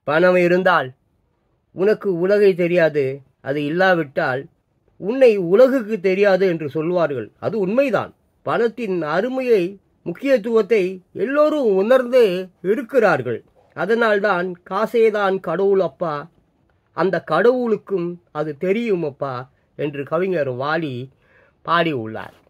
பணம் இருந்தால் உனக்கு உலகை தெரியாது, அது இல்லாவிட்டால் உன்னை உலகுக்கு தெரியாது என்று சொல்வார்கள். அது உண்மைதான். பணத்தின் அருமையை, முக்கியத்துவத்தை எல்லோரும் உணர்ந்து இருக்கிறார்கள். அதனால்தான் காசேதான் கடவுள் அப்பா, அந்த கடவுளுக்கும் அது தெரியும் அப்பா என்று கவிஞர் வாலி பாடியுள்ளார்.